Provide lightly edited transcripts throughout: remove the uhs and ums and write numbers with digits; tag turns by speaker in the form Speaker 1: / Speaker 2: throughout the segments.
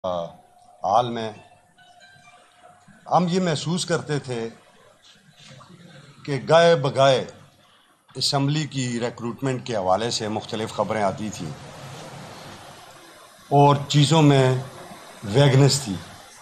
Speaker 1: حال میں ہم یہ محسوس کرتے تھے کہ گائے بگائے اسمبلی کی ریکروٹمنٹ کے حوالے سے مختلف خبریں آتی تھیں اور چیزوں میں ویگنس تھی۔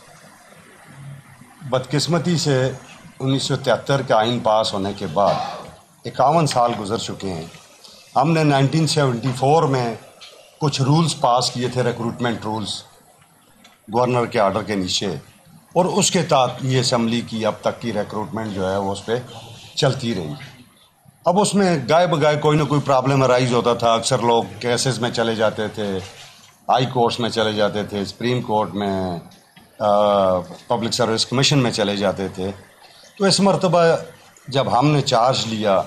Speaker 1: بدقسمتی سے 1973 کا آئین پاس ہونے کے بعد 51 سال گزر چکے ہیں۔ ہم نے 1974 میں کچھ رولز پاس کیے تھے، ریکروٹمنٹ رولز، گورنر کے آرڈر کے نیچے، اور اس کے تحت یہ اسمبلی کی اب تک کی ریکروٹمنٹ جو ہے وہ اس پہ چلتی رہی۔ اب اس میں گائے بگائے کوئی نہ کوئی پرابلم ارائز ہوتا تھا۔ اکثر لوگ کیسز میں چلے جاتے تھے، ہائی کورٹس میں چلے جاتے تھے، سپریم کورٹ میں، پبلک سروس کمیشن میں چلے جاتے تھے۔ تو اس مرتبہ جب ہم نے چارج لیا،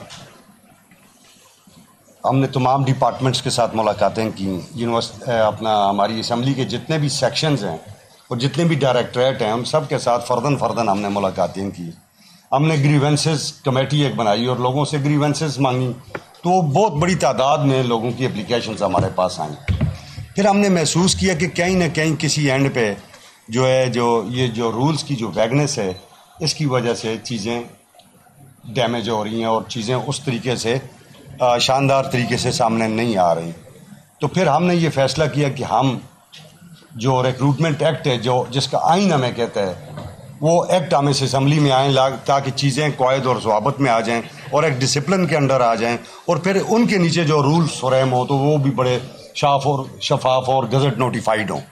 Speaker 1: ہم نے تمام ڈپارٹمنٹس کے ساتھ ملاقاتیں کیں، ہماری اسمبلی کے جتنے بھی سیکشنز ہیں اور جتنے بھی ڈائریکٹریٹ ہیں، ہم سب کے ساتھ فرداً ہم نے ملاقاتیں کی۔ ہم نے گریونسز کمیٹی ایک بنائی اور لوگوں سے گریونسز مانگی، تو بہت بڑی تعداد میں لوگوں کی اپلیکیشنز ہمارے پاس آئیں۔ پھر ہم نے محسوس کیا کہ کہیں نہ کہیں کسی اینڈ پہ جو رولز کی جو ویگنس ہے، اس کی وجہ سے چیزیں ڈیمیج ہو رہی ہیں اور چیزیں اس طریقے سے شاندار طریقے سے سامنے نہیں آ رہی۔ تو پھر ہم نے یہ فیصلہ کیا کہ ہم جو ریکروٹمنٹ ایکٹ ہے، جس کا آئین ہمیں کہتا ہے، وہ ایکٹ ہم اس اسمبلی میں آئیں تاکہ چیزیں قواعد اور ضوابط میں آ جائیں اور ایک ڈسپلن کے انڈر آ جائیں، اور پھر ان کے نیچے جو رولز فریم ہو تو وہ بھی بڑے شفاف اور گزٹ نوٹیفائڈ ہوں۔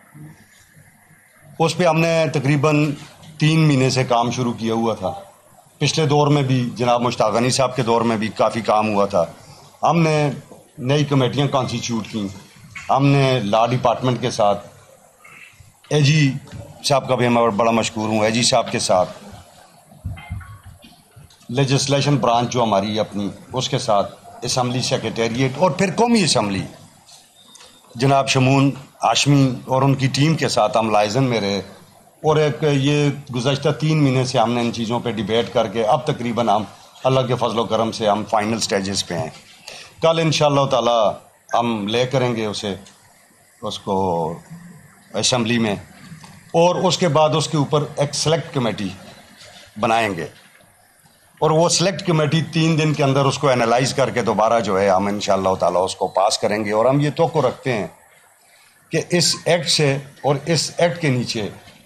Speaker 1: اس پہ ہم نے تقریباً 3 مہینے سے کام شروع کیا ہوا تھا۔ پچھلے دور میں بھی جناب مشتاق غنی صاحب کے دور میں بھی کافی کام ہوا تھا۔ ہم نے نئی کمیٹیاں کانسٹیچیوٹ کیں، ہم نے لا ڈپارٹمنٹ کے ساتھ، اے جی صاحب کا بھی میں بڑا مشکور ہوں، اے جی صاحب کے ساتھ، لیجسلیشن برانچ جو ہماری اپنی، اس کے ساتھ، اسمبلی سیکریٹریٹ، اور پھر قومی اسمبلی جناب شمون ہاشمی اور ان کی ٹیم کے ساتھ ہم لائزن میں رہے، اور یہ گزشتہ 3 مہینے سے ہم نے ان چیزوں پہ ڈیبیٹ کر کے اب تقریباً ہم اللہ کے فضل و کرم سے ہم فائنل سٹیجز پہ ہیں۔ کل انشاءاللہ تعالی ہم لے کریں گے اس کو اسمبلی میں، اور اس کے بعد اس کے اوپر ایک سلیکٹ کمیٹی بنائیں گے، اور وہ سلیکٹ کمیٹی 3 دن کے اندر اس کو انالائز کر کے دوبارہ جو ہے ہم انشاءاللہ تعالی اس کو پاس کریں گے۔ اور ہم یہ توقع رکھتے ہیں کہ اس ایکٹ سے اور اس ایکٹ کے نیچے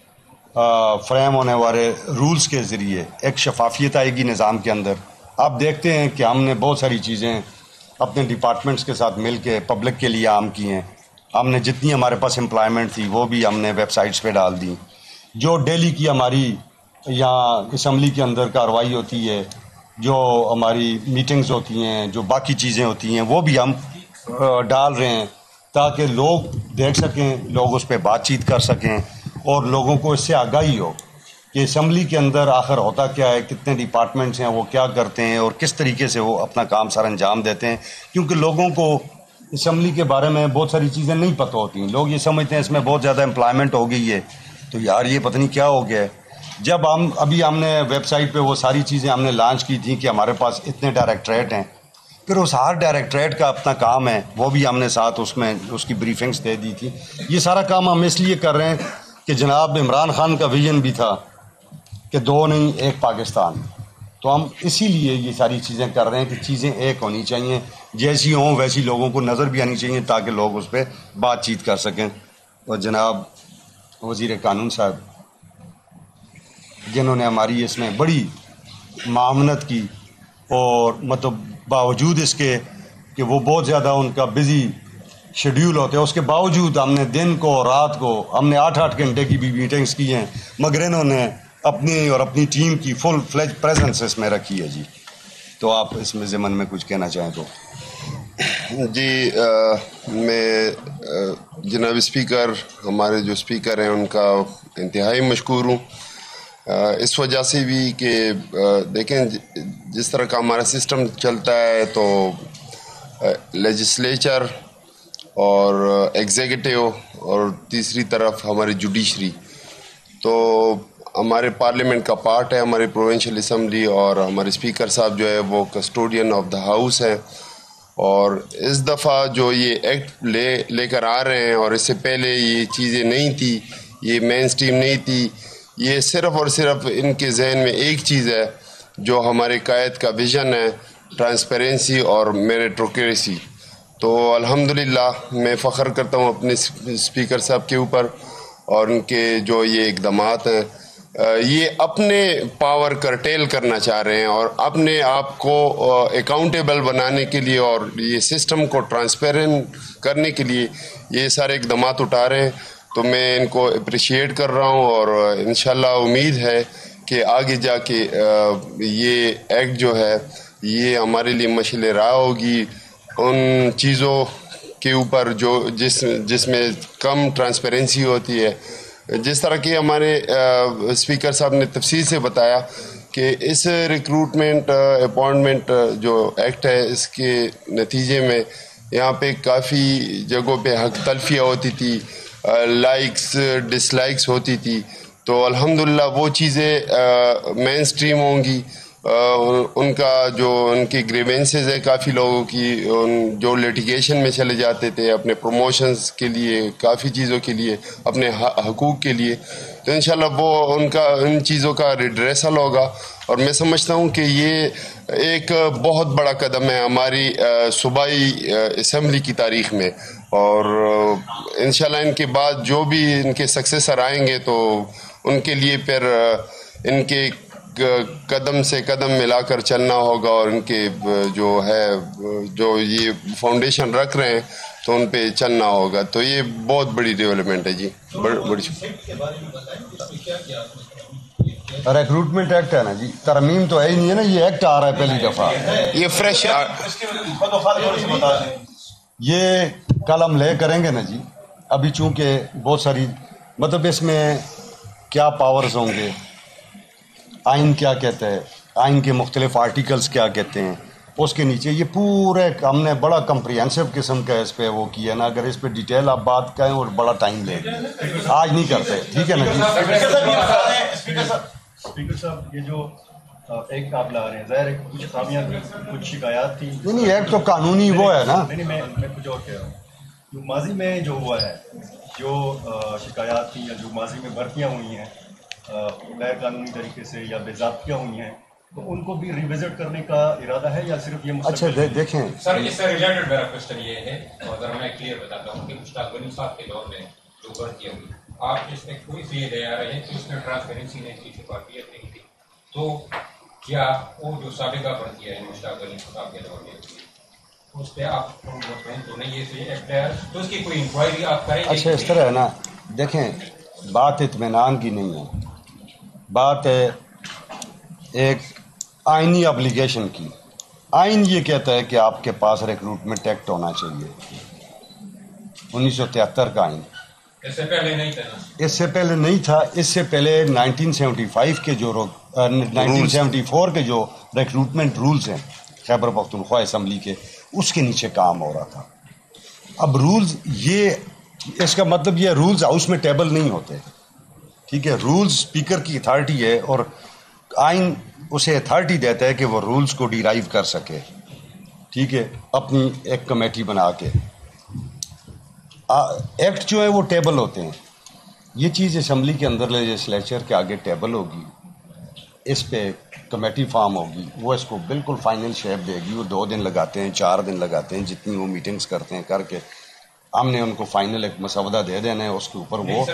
Speaker 1: فریم ہونے والے رولز کے ذریعے ایک شفافیت آئے گی نظام کے اندر۔ آپ دیکھتے ہیں کہ ہم نے بہت ساری چیزیں اپنے ڈپارٹمنٹس کے ساتھ مل کے پبلک کے لیے عام کی ہیں۔ ہم نے جتنی ہمارے پاس امپلائمنٹ تھی وہ بھی ہم نے ویب سائٹس پہ ڈال دی۔ جو ڈیلی کی ہماری یہاں اسمبلی کے اندر کارروائی ہوتی ہے، جو ہماری میٹنگز ہوتی ہیں، جو باقی چیزیں ہوتی ہیں، وہ بھی ہم ڈال رہے ہیں تاکہ لوگ دیکھ سکیں، لوگ اس پہ بات چیت کر سکیں، اور لوگوں کو اس سے آگاہی ہو کہ اسمبلی کے اندر آخر ہوتا کیا ہے، کتنے ڈپارٹمنٹس ہیں، وہ کیا کرتے ہیں اور کس طریقے سے وہ اپنا کام سر انجام دیتے ہیں۔ کیونکہ لوگوں کو اسمبلی کے بارے میں بہت ساری چیزیں نہیں پتہ ہوتی۔ لوگ یہ سمجھتے ہیں اس میں بہت زیادہ امپلائمنٹ ہو گئی ہے، تو یار یہ پتہ نہیں کیا ہو گیا ہے۔ جب ہم نے ویب سائٹ پہ وہ ساری چیزیں ہم نے لانچ کی تھیں کہ ہمارے پاس اتنے ڈائریکٹریٹ ہیں، پھر اس ہر ڈائریکٹریٹ کا اپنا کام ہے، وہ بھی ہم نے ساتھ اس کی بریفنگز دے دی تھی۔ یہ سارا کام ہم اس لیے کر رہے ہیں کہ جناب عمران خان کا ویژن بھی تھا کہ 2 نہیں 1 پاکستان، تو ہم اسی لیے یہ ساری چیزیں کر رہے ہیں کہ چیزیں ایک ہونی چاہیے، جیسی ہوں ویسی لوگوں کو نظر بھی آنی چاہیے تاکہ لوگ اس پہ بات چیت کر سکیں۔ اور جناب وزیر قانون صاحب، جنہوں نے ہماری اس میں بڑی معاونت کی، اور مطلب باوجود اس کے کہ وہ بہت زیادہ ان کا بزی شیڈیول ہوتے ہیں، اس کے باوجود ہم نے دن کو رات کو ہم نے 8 گھنٹے کی بھی میٹنگز کی ہیں، مگر انہوں نے اپنی ٹیم کی فل فلیج پریزنس اس میں رکھی ہے۔ جی تو آپ اس میں ضمن میں کچھ کہنا چاہیں تو؟
Speaker 2: جی میں جناب اسپیکر، ہمارے جو اسپیکر ہیں ان کا انتہائی مشکور ہوں، اس وجہ سے بھی کہ دیکھیں جس طرح کا ہمارا سسٹم چلتا ہے تو لیجسلیچر اور ایگزیکٹو اور تیسری طرف ہماری جوڈیشری، تو ہمارے پارلیمنٹ کا پارٹ ہے ہماری پروونشل اسمبلی، اور ہمارے اسپیکر صاحب جو ہے وہ کسٹوڈین آف دا ہاؤس ہیں، اور اس دفعہ جو یہ ایکٹ لے کر آ رہے ہیں، اور اس سے پہلے یہ چیزیں نہیں تھی، یہ مین سٹریم نہیں تھی، یہ صرف اور صرف ان کے ذہن میں ایک چیز ہے جو ہمارے قائد کا ویژن ہے، ٹرانسپیرنسی اور میریٹوکریسی۔ تو الحمدللہ میں فخر کرتا ہوں اپنے اسپیکر صاحب کے اوپر، اور ان کے جو یہ اقدامات ہیں، یہ اپنے پاور کرٹیل کرنا چاہ رہے ہیں اور اپنے آپ کو اکاؤنٹیبل بنانے کے لیے اور یہ سسٹم کو ٹرانسپیرنٹ کرنے کے لیے یہ سارے اقدامات اٹھا رہے ہیں۔ تو میں ان کو اپریشیٹ کر رہا ہوں، اور انشاءاللہ امید ہے کہ آگے جا کے یہ ایکٹ جو ہے یہ ہمارے لیے مشعل راہ ہوگی ان چیزوں کے اوپر جس میں کم ٹرانسپیرنسی ہوتی ہے۔ جس طرح کہ ہمارے اسپیکر صاحب نے تفصیل سے بتایا کہ اس ریکروٹمنٹ اپوائنٹمنٹ جو ایکٹ ہے، اس کے نتیجے میں یہاں پہ کافی جگہوں پہ حق تلفیہ ہوتی تھی، لائکس ڈس لائکس ہوتی تھی، تو الحمدللہ وہ چیزیں مین سٹریم ہوں گی۔ ان کا جو ان کی گریوینسز ہے کافی لوگوں کی، جو لیٹیگیشن میں چلے جاتے تھے اپنے پروموشنز کے لیے، کافی چیزوں کے لیے، اپنے حقوق کے لیے، تو انشاءاللہ وہ ان چیزوں کا ریڈریسل ہوگا۔ اور میں سمجھتا ہوں کہ یہ ایک بہت بڑا قدم ہے ہماری صوبائی اسمبلی کی تاریخ میں، اور انشاءاللہ ان کے بعد جو بھی ان کے سکسیسر آئیں گے تو ان کے لیے پھر ان کے قدم سے قدم ملا کر چلنا ہوگا، اور ان کے جو یہ فاؤنڈیشن رکھ رہے ہیں تو ان پہ چلنا ہوگا۔ تو یہ بہت بڑی ڈیولپمنٹ ہے جی، بڑی
Speaker 1: ریکروٹمنٹ ایکٹ ہے نا جی، ترمیم تو ہے ہی نہیں ہے نا، یہ ایکٹ آ رہا ہے پہلی دفعہ،
Speaker 2: یہ فریش۔
Speaker 1: یہ کل ہم لے کریں گے نا جی۔ ابھی چونکہ بہت ساری مطلب اس میں کیا پاورز ہوں گے، آئین کیا کہتا ہے، آئین کے مختلف آرٹیکلز کیا کہتے ہیں، اس کے نیچے یہ پورے ہم نے بڑا کمپریہنسو قسم کا اس پہ وہ کیا نا۔ اگر اس پہ ڈیٹیل آپ بات کریں اور بڑا ٹائم لے آج نہیں کرتے، ٹھیک ہے نا جی۔
Speaker 3: اسپیکر صاحب، یہ جو ایک آپ لا رہے ہیں، ظاہر ہے کچھ خامیاں تھیں، کچھ شکایات تھیں۔
Speaker 1: نہیں ایک تو قانونی وہ ہے نا۔
Speaker 3: نہیں میں کچھ اور کہہ رہا ہوں، جو ماضی میں جو ہوا ہے، جو شکایات تھیں یا جو ماضی میں بھرتیاں ہوئی ہیں غیر قانونی طریقے سے یا بے ضابطیاں ہوئی ہیں، تو ان کو بھی ریوزٹ کرنے کا ارادہ ہے یا صرف یہ
Speaker 1: اچھا دیکھیں
Speaker 4: سر، اس سے ریلیٹڈ میرا کوشچن یہ ہے، اور اگر میں کلیئر بتاتا ہوں کہ مشتاق غنی صاحب کے دور میں جو بھرتیاں ہوئی، آپ اس میں کوئی سے یہ لے آ رہے ہیں کہ اس میں ٹرانسپیرنسی نہیں تھی، شفافیت نہیں تھی، تو کیا وہ جو سابقہ بھرتیاں ہیں مشتاق غنی صاحب کے دور میں اس پہ آپ مطمئن تو نہیں ہے سے ایکٹ ہے، تو اس کی کوئی انکوائری آپ کریں گے؟
Speaker 1: اچھا اس طرح ہے نا، دیکھیں بات اطمینان کی نہیں ہے، بات ہے ایک آئینی ابلیگیشن کی۔ آئین یہ کہتا ہے کہ آپ کے پاس ریکروٹمنٹ ایکٹ ہونا چاہیے، 1973 کا آئین۔
Speaker 4: اس سے پہلے نہیں تھا؟
Speaker 1: اس سے پہلے نہیں تھا، اس سے پہلے 1975 کے جو 1974 کے جو ریکروٹمنٹ رولز ہیں خیبر پختونخوا اسمبلی کے، اس کے نیچے کام ہو رہا تھا۔ اب رولز یہ اس کا مطلب یہ رولز ہاؤس میں ٹیبل نہیں ہوتے، ٹھیک ہے، رولز اسپیکر کی اتھارٹی ہے اور آئین اسے اتھارٹی دیتا ہے کہ وہ رولز کو ڈیرائیو کر سکے، ٹھیک ہے، اپنی ایک کمیٹی بنا کے۔ ایکٹ جو ہے وہ ٹیبل ہوتے ہیں، یہ چیز اسمبلی کے اندر لیجسلیچر کے آگے ٹیبل ہوگی، اس پہ کمیٹی فارم ہوگی، وہ اس کو بالکل فائنل شیپ دے گی۔ وہ 2 دن لگاتے ہیں، 4 دن لگاتے ہیں، جتنی وہ میٹنگز کرتے ہیں کر کے ہم نے ان کو فائنل ایک مسودہ دے دینا ہے، اس کے اوپر وہ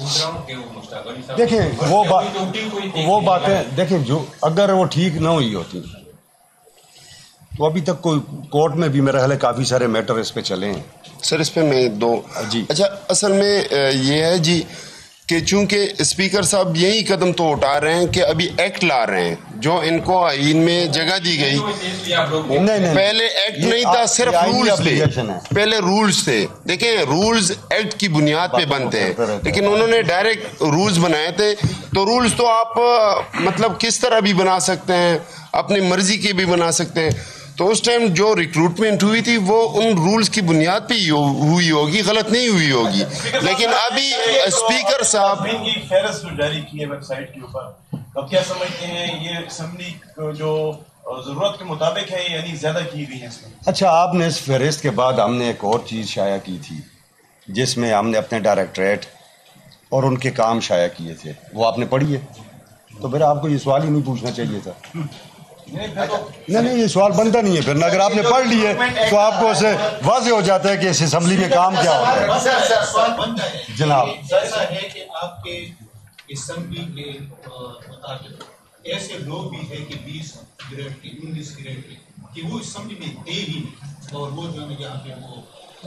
Speaker 1: دیکھیں وہ باتیں دیکھیں جو اگر وہ ٹھیک نہ ہوئی ہوتی تو ابھی تک کوئی کورٹ میں بھی میرا خیال ہے کافی سارے میٹر اس پہ چلے ہیں۔
Speaker 2: سر اس پہ میں
Speaker 1: جی
Speaker 2: اچھا، اصل میں یہ ہے جی کہ چونکہ اسپیکر صاحب یہی قدم تو اٹھا رہے ہیں کہ ابھی ایکٹ لا رہے ہیں جو ان کو آئین میں جگہ دی گئی۔ پہلے ایکٹ نہیں تھا، صرف رولز تھے، پہلے رولز تھے۔ دیکھیں رولز ایکٹ کی بنیاد پہ بنتے ہیں، لیکن انہوں نے ڈائریکٹ رولز بنائے تھے، تو رولز تو آپ مطلب کس طرح بھی بنا سکتے ہیں، اپنی مرضی کے بھی بنا سکتے ہیں۔ تو اس ٹائم جو ریکروٹمنٹ ہوئی تھی وہ ان رولز کی بنیاد پہ ہی ہوئی ہوگی، غلط نہیں ہوئی ہوگی۔ لیکن ابھی اسپیکر صاحب
Speaker 3: کی فہرست جو جاری کی ہے ویب سائٹ کے اوپر، اب کیا سمجھتے ہیں یہ اسمبلی جو
Speaker 5: اور ضرورت کے مطابق ہے یعنی زیادہ کی گئی ہیں اس میں؟
Speaker 1: اچھا، آپ نے اس فہرست کے بعد ہم نے ایک اور چیز شائع کی تھی جس میں ہم نے اپنے ڈائریکٹریٹ اور ان کے کام شائع کیے تھے، وہ آپ نے پڑھی ہے؟ تو پھر آپ کو یہ سوال ہی نہیں پوچھنا چاہیے تھا. نہیں، یہ سوال بنتا نہیں ہے پھر. اگر آپ نے پڑھ لی ہے تو آپ کو اسے واضح ہو جاتا ہے کہ اس اسمبلی میں کام کیا ہوتا ہے. جناب
Speaker 6: ایسا ہے کہ آپ کے اسمبلی کے مطابق ایسے لوگ بھی ہیں کہ 20 گریڈ کے 19 گریڈ کے کہ وہ اسمبلی میں دے ہی نہیں، اور وہ جو ہے یہاں پہ وہ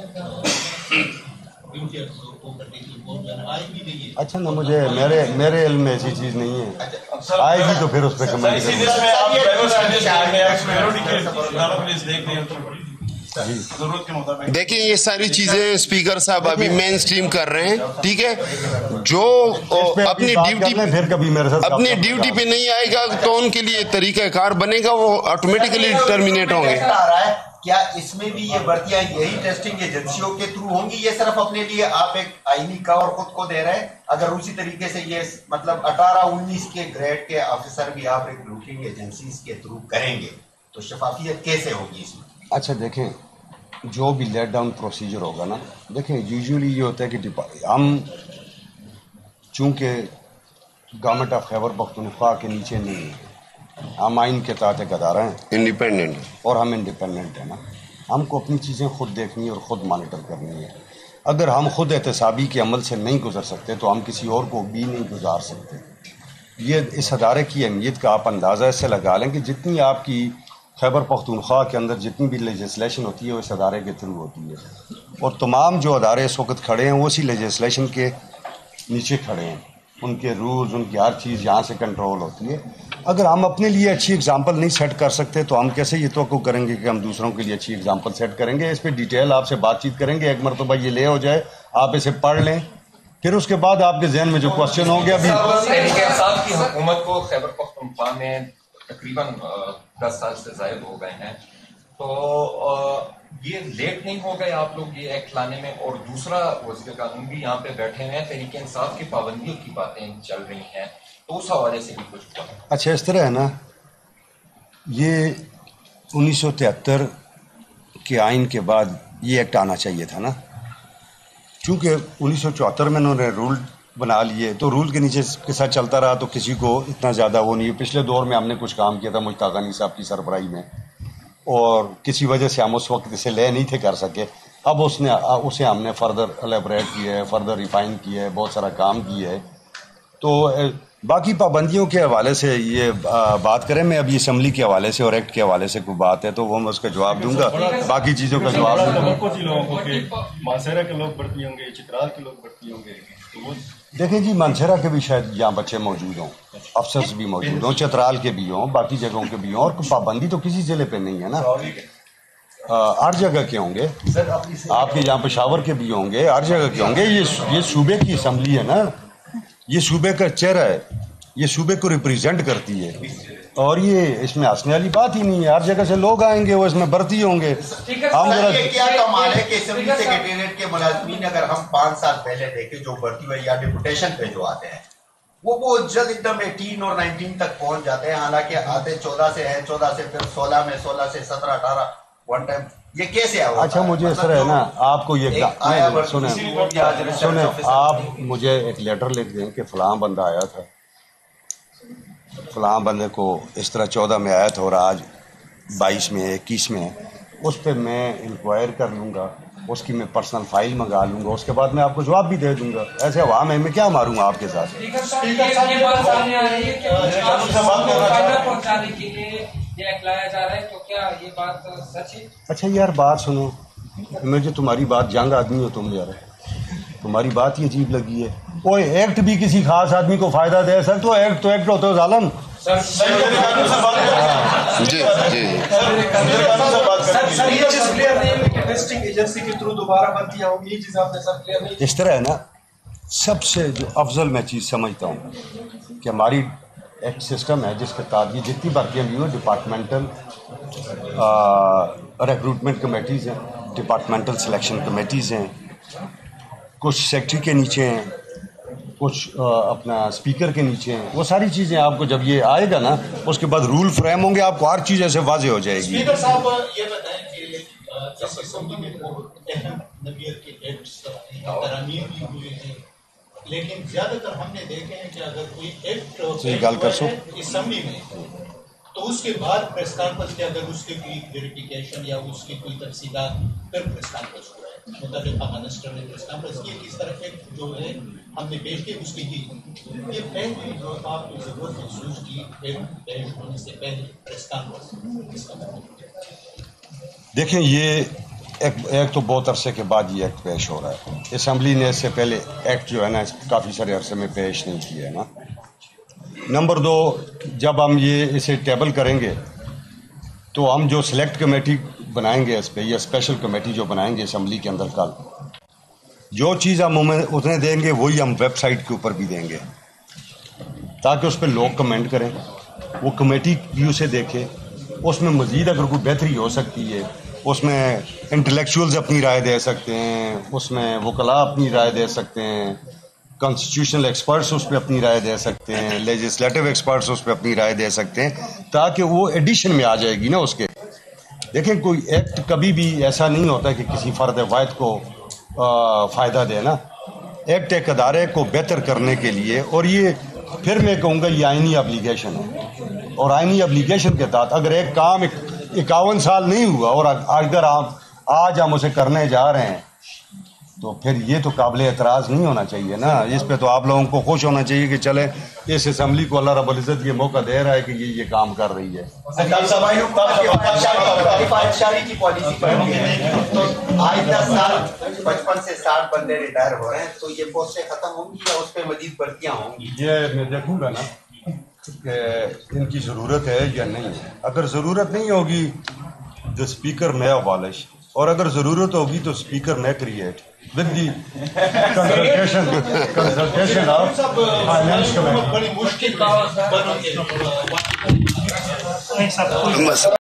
Speaker 6: آئے بھی نہیں ہے.
Speaker 1: اچھا نا، مجھے میرے علم میں ایسی چیز نہیں ہے. آئے گی تو پھر اس پہ کمنٹ کریں گے.
Speaker 2: دیکھیں یہ ساری چیزیں اسپیکر صاحب ابھی مین اسٹریم کر رہے ہیں، ٹھیک ہے. جو اپنی ڈیوٹی پہ نہیں آئے گا تو ان کے لیے طریقہ کار بنے گا، وہ آٹومیٹیکلی ٹرمینیٹ ہوں گے.
Speaker 7: کیا اس میں بھی یہ بھرتیاں یہی ٹیسٹنگ ایجنسیوں کے تھرو ہوں گی؟ یہ صرف اپنے لیے آپ ایک آئینی کور خود کو دے رہے ہیں؟ اگر اسی طریقے سے یہ مطلب 18-19 کے گریڈ کے آفیسر بھی آپ ریکروٹنگ ایجنسیز کے تھرو کریں گے تو شفافیت کیسے ہوگی اس میں؟
Speaker 1: اچھا دیکھیں، جو بھی لیٹ ڈاؤن پروسیجر ہوگا نا، دیکھیں یوزولی یہ ہوتا ہے کہ ہم چونکہ گورنمنٹ آف خیبر پختونخوا کے نیچے نہیں ہیں، ہم آئین کے تحت ایک ادارہ ہیں،
Speaker 2: انڈیپینڈنٹ،
Speaker 1: اور ہم انڈیپینڈنٹ ہیں نا. ہم کو اپنی چیزیں خود دیکھنی اور خود مانیٹر کرنی ہے. اگر ہم خود احتسابی کے عمل سے نہیں گزر سکتے تو ہم کسی اور کو بھی نہیں گزار سکتے. یہ اس ادارے کی اہمیت کا آپ اندازہ اس سے لگا لیں کہ جتنی آپ کی خیبر پختونخوا کے اندر جتنی بھی لیجسلیشن ہوتی ہے وہ اس ادارے کے تھرو ہوتی ہے، اور تمام جو ادارے اس وقت کھڑے ہیں وہ اسی لیجسلیشن کے نیچے کھڑے ہیں. ان کے رولز، ان کی ہر چیز یہاں سے کنٹرول ہوتی ہے. اگر ہم اپنے لیے اچھی اگزامپل نہیں سیٹ کر سکتے تو ہم کیسے یہ توقع کریں گے کہ ہم دوسروں کے لیے اچھی اگزامپل سیٹ کریں گے؟ اس پہ ڈیٹیل آپ سے بات چیت کریں گے. ایک مرتبہ یہ لے ہو جائے، آپ اسے پڑھ لیں، پھر اس کے بعد آپ کے ذہن میں جو کوشچن ہوں گے. ابھی
Speaker 8: تحریک انصاف کی حکومت کو خیبر پختونخوا میں تقریباً 10 سال سے زائد ہو گئے ہیں، تو یہ لیٹ نہیں ہو گئے آپ لوگ یہ ایکٹ لانے میں؟ اور دوسرا، وزیر قانون بھی یہاں پہ بیٹھے ہیں، تحریک انصاف کی پابندیوں کی باتیں چل رہی ہیں، تو اس حوالے سے بھی کچھ ہوا.
Speaker 1: اچھا، اس طرح ہے نا، یہ 1973 کے آئین کے بعد یہ ایکٹ آنا چاہیے تھا نا. چونکہ 1974 میں انہوں نے رول بنا لیے تو رول کے نیچے کے ساتھ چلتا رہا تو کسی کو اتنا زیادہ وہ نہیں. پچھلے دور میں ہم نے کچھ کام کیا تھا مشتاق غنی صاحب کی سربراہی میں، اور کسی وجہ سے ہم اس وقت اسے لے نہیں تھے کر سکے. اب اسے ہم نے فردر الیبریٹ کیا ہے، فردر ریفائن کیا ہے، بہت سارا کام کیا ہے. تو باقی پابندیوں کے حوالے سے یہ بات کریں. میں ابھی اسمبلی کے حوالے سے اور ایکٹ کے حوالے سے کوئی بات ہے تو وہ میں اس کا جواب دوں گا، باقی چیزوں کا جواب دوں گا.
Speaker 3: مانسہرہ کے لوگ بھرتی ہوں گے، چترال کے لوگ بھرتی ہوں گے.
Speaker 1: دیکھیں جی، مانسہرہ کے بھی شاید یہاں بچے موجود ہوں، افسرز بھی موجود ہوں، چترال کے بھی ہوں، باقی جگہوں کے بھی ہوں، اور پابندی تو کسی ضلع پہ نہیں ہے نا. ہر جگہ کے ہوں گے. آپ کے یہاں پشاور کے بھی ہوں گے، ہر جگہ کے ہوں گے. یہ صوبے کی اسمبلی ہے نا، یہ صوبے کا چہرہ ہے، یہ صوبے کو ریپریزنٹ کرتی ہے، اور یہ اس میں ہنسنے والی بات ہی نہیں ہے. ہر جگہ سے لوگ آئیں گے، وہ اس میں بھرتی ہوں گے.
Speaker 7: کیا کمال ہے کہ اسمبلی سیکریٹریٹ کے ملازمین اگر ہم 5 سال پہلے دیکھیں جو بھرتی ہوئے یا ڈپوٹیشن پہ جو آتے ہیں وہ بہت جلد ایک دم 18 اور 19 تک پہنچ جاتے ہیں، حالانکہ آتے 14 سے ہیں، 14 سے پھر 16 میں، 16 سے 17 18 ون ٹائم. یہ کیسے آیا؟
Speaker 1: اچھا مجھے اس طرح ہے نا، آپ کو یہ سنیں، آپ مجھے ایک لیٹر لکھ دیں کہ فلاں بندہ آیا تھا، فلاں بندے کو اس طرح 14 میں آیا تھا اور آج 22 میں 21 میں ہے. اس پہ میں انکوائر کر لوں گا، اس کی میں پرسنل فائل منگا لوں گا، اس کے بعد میں آپ کو جواب بھی دے دوں گا. ایسے عوام ہے، میں کیا ماروں گا آپ کے ساتھ؟ اچھا یار بات سنو، مجھے تمہاری بات، جنگ آدمی ہو تم یار، تمہاری بات ہی عجیب لگی ہے. کوئی ایکٹ بھی کسی خاص آدمی کو فائدہ دے سر تو ایکٹ ہوتا ہے ظالم. اس طرح ہے نا، سب سے جو افضل میں چیز سمجھتا ہوں کہ ہماری ایک سسٹم ہے جس کے تحت یہ جتنی بھرتیاں بھی ہوں ڈپارٹمنٹل ریکروٹمنٹ کمیٹیز ہیں، ڈپارٹمنٹل سلیکشن کمیٹیز ہیں، کچھ سیکٹری کے نیچے ہیں، کچھ اپنا اسپیکر کے نیچے ہیں، وہ ساری چیزیں آپ کو جب یہ آئے گا نا اس کے بعد رول فریم ہوں گے، آپ کو ہر چیز ایسے واضح ہو جائے گی.
Speaker 6: اسپیکر صاحب یہ بتائیں کہ اس اسمبلی میں بہت اہم نوعیت کے ایکٹس ترامیم بھی ہوئے ہیں، لیکن زیادہ تر ہم نے دیکھے ہیں کہ اگر کوئی ایکٹ اسمبلی میں تو اس کے بعد پریس کانفرنس کے اگر اس کی کوئی ویریفیکیشن یا اس کی کوئی تفصیلات پھر پریس کانفرنس ہوا ہے، متعلقہ منسٹر نے پریس کانفرنس کی کس طرح ایکٹ جو ہے ہم نے پیش کی اس کی یہ پہلی جو آپ کو ضرورت محسوس کی پیش ہونے سے پہلے پریس کانفرنس اس کا
Speaker 1: دیکھیں یہ ایک تو بہت عرصے کے بعد یہ ایکٹ پیش ہو رہا ہے. اسمبلی نے اس سے پہلے ایکٹ جو ہے نا کافی سارے عرصے میں پیش نہیں کیا ہے نا. نمبر 2، جب ہم یہ اسے ٹیبل کریں گے تو ہم جو سلیکٹ کمیٹی بنائیں گے اس پہ یا اسپیشل کمیٹی جو بنائیں گے اسمبلی کے اندر کل، جو چیز ہم انہیں دیں گے وہی ہم ویب سائٹ کے اوپر بھی دیں گے تاکہ اس پہ لوگ کمنٹ کریں، وہ کمیٹی بھی اسے دیکھے، اس میں مزید اگر کوئی بہتری ہو سکتی ہے اس میں انٹلیکچوئلز اپنی رائے دے سکتے ہیں، اس میں وکلاء اپنی رائے دے سکتے ہیں، کانسٹیٹیوشنل ایکسپرٹس اس پہ اپنی رائے دے سکتے ہیں، لیجسلیٹو ایکسپرٹس اس پہ اپنی رائے دے سکتے ہیں تاکہ وہ ایڈیشن میں آ جائے گی نا اس کے. دیکھیں کوئی ایکٹ کبھی بھی ایسا نہیں ہوتا کہ کسی فرد واحد کو فائدہ دے نا. ایکٹ ایک ادارے کو بہتر کرنے کے لیے، اور یہ پھر میں کہوں گا یہ آئینی ابلیگیشن ہے، اور آئینی ابلیگیشن کے تحت اگر ایک کام 51 سال نہیں ہوا اور اگر آج ہم اسے کرنے جا رہے ہیں تو پھر یہ تو قابل اعتراض نہیں ہونا چاہیے نا. اس پہ تو آپ لوگوں کو خوش ہونا چاہیے کہ چلیں اس اسمبلی کو اللہ رب العزت یہ موقع دے رہا ہے کہ یہ کام کر رہی ہے.
Speaker 7: کی پالیسی تو آج 10 سال 55 سے 60 بندے ریٹائر ہو رہے ہیں، تو یہ پوسٹیں ختم ہوں گی یا اس پہ مزید بھرتیاں ہوں گی؟
Speaker 1: یہ میں دیکھوں گا نا کہ ان کی ضرورت ہے یا نہیں ہے. اگر ضرورت نہیں ہوگی the speaker may abolish, اور اگر ضرورت ہوگی تو speaker may create with the consultation of finance committee.
Speaker 6: بڑی مشکل